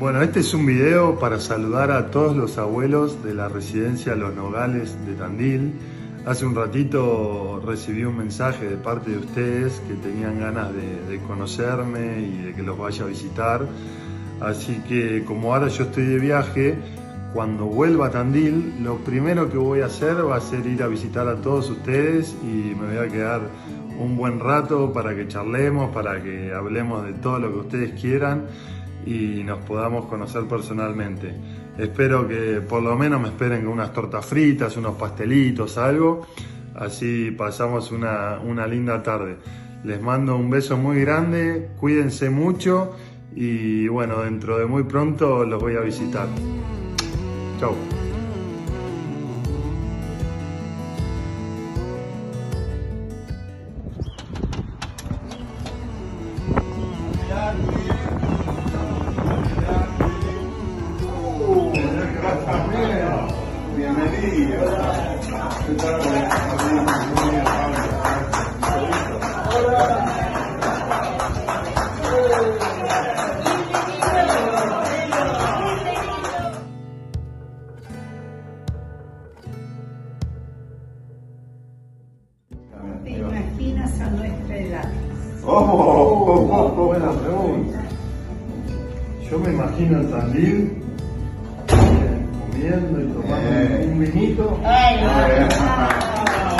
Bueno, este es un video para saludar a todos los abuelos de la residencia Los Nogales de Tandil. Hace un ratito recibí un mensaje de parte de ustedes que tenían ganas de conocerme y de que los vaya a visitar. Así que como ahora yo estoy de viaje, cuando vuelva a Tandil, lo primero que voy a hacer va a ser ir a visitar a todos ustedes y me voy a quedar un buen rato para que charlemos, para que hablemos de todo lo que ustedes quieran y nos podamos conocer personalmente. Espero que por lo menos me esperen con unas tortas fritas, unos pastelitos, algo, así pasamos una linda tarde. Les mando un beso muy grande, cuídense mucho y bueno, dentro de muy pronto los voy a visitar. Chau. Bienvenido. ¿Te imaginas a nuestra edad? Buena pregunta. Yo me imagino en Tandil comiendo y tomando un vinito.